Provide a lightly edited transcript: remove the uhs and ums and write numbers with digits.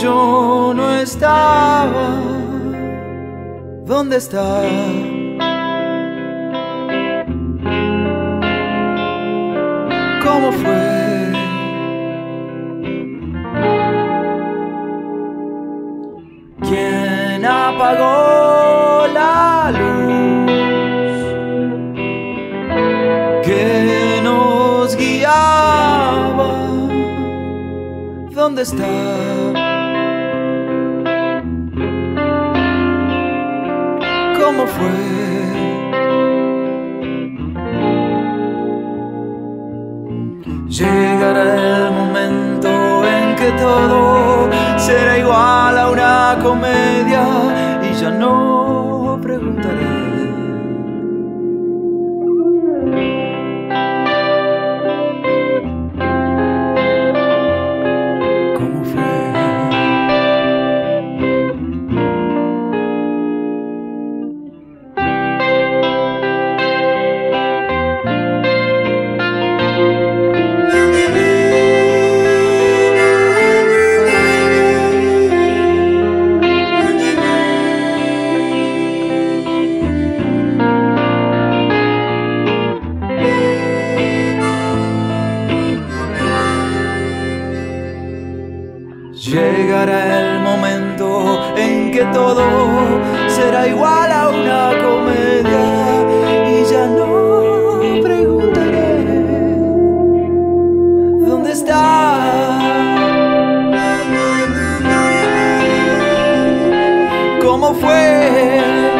yo no estaba. ¿Dónde está? ¿Cómo fue? ¿Quién apagó la luz que nos guiaba? ¿Dónde está? ¿Cómo fue? Llegará el momento en que todo será igual a una comedia y ya no preguntaré cómo fue. Llegará el momento en que todo será igual a una comedia y ya no preguntaré ¿dónde está? ¿Cómo fue?